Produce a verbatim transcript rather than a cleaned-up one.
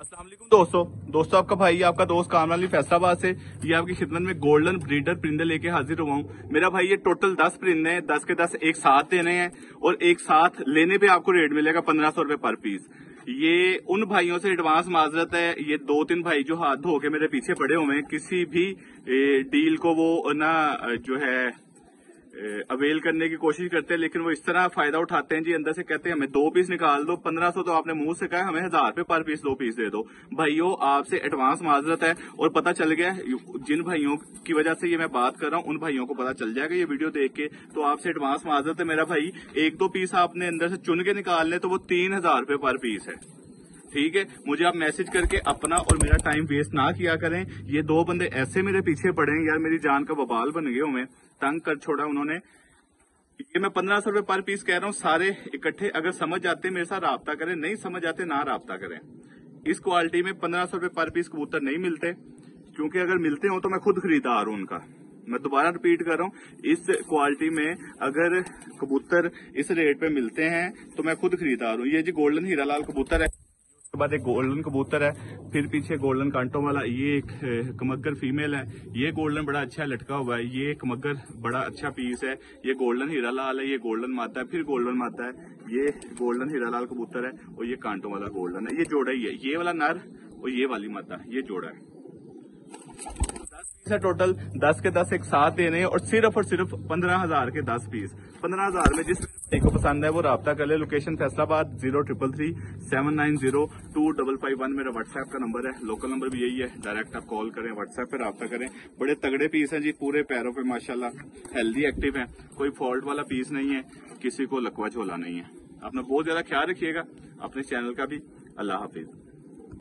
अस्सलाम वालेकुम दोस्तों दोस्तों आपका भाई आपका दोस्त कामरान अली फैसलाबाद से ये आपकी खिदमत में गोल्डन ब्रीडर परिंदे लेके हाजिर हुआ हूँ। मेरा भाई ये टोटल दस परिंदे हैं, दस के दस एक साथ देने हैं और एक साथ लेने पे आपको रेट मिलेगा पंद्रह सौ रुपए पर पीस। ये उन भाइयों से एडवांस माजरत है, ये दो तीन भाई जो हाथ धो के मेरे पीछे पड़े हुए हैं, किसी भी डील को वो ना जो है अवेल करने की कोशिश करते हैं, लेकिन वो इस तरह फायदा उठाते हैं जी। अंदर से कहते हैं हमें दो पीस निकाल दो, पंद्रह सौ तो आपने मुंह से कहा, हमें हजार रुपए पर पीस दो पीस दे दो। भाइयों आपसे एडवांस माजरत है और पता चल गया जिन भाइयों की वजह से ये मैं बात कर रहा हूँ उन भाइयों को पता चल जाएगा ये वीडियो देख के, तो आपसे एडवांस माजरत है मेरा भाई। एक दो पीस आपने अंदर से चुन के निकाल ले तो वो तीन हजार रुपए पर पीस है, ठीक है। मुझे आप मैसेज करके अपना और मेरा टाइम वेस्ट ना किया करें। ये दो बंदे ऐसे मेरे पीछे पड़े हैं यार, मेरी जान का बबाल बन गए हुए, तंग कर छोड़ा उन्होंने। ये मैं पंद्रह सौ रुपए पर पीस कह रहा हूँ, सारे इकट्ठे अगर समझ आते मेरे साथ राब्ता करें, नहीं समझ आते ना राब्ता करें। इस क्वालिटी में पंद्रह सौ रुपए पर पीस कबूतर नहीं मिलते, क्योंकि अगर मिलते हो तो मैं खुद खरीदार हूं उनका। मैं दोबारा रिपीट कर रहा हूँ, इस क्वालिटी में अगर कबूतर इस रेट पे मिलते हैं तो मैं खुद खरीदार हूँ। ये जी गोल्डन हीरा लाल कबूतर है, उसके बाद एक गोल्डन कबूतर है, फिर पीछे गोल्डन कांटों वाला ये एक कमगर फीमेल है। ये गोल्डन बड़ा अच्छा लटका हुआ है, ये कमगर बड़ा अच्छा पीस है। ये गोल्डन हीरा लाल है, ये गोल्डन मादा है, फिर गोल्डन मादा है। ये गोल्डन हीरा लाल कबूतर है और ये कांटों वाला गोल्डन है। ये जोड़ा ही है, ये वाला नर और ये वाली मादा, ये जोड़ा है। दस पीस है टोटल, दस के दस एक साथ देने और सिर्फ और सिर्फ पंद्रह हजार के दस पीस। पंद्रह हजार में जिस भाई को पसंद है वो राब्ता कर ले। Location Faisalabad zero triple three seven nine zero two double five one मेरा व्हाट्सएप का नंबर है, लोकल नंबर भी यही है। डायरेक्ट आप कॉल करें, व्हाट्सएप पे राब्ता करें। बड़े तगड़े पीस हैं जी, पूरे पैरों पे माशाल्लाह हेल्दी एक्टिव है, कोई फॉल्ट वाला पीस नहीं है, किसी को लकवा झोला नहीं है। अपना बहुत ज्यादा ख्याल रखिएगा, अपने चैनल का भी। अल्लाह हाफिज।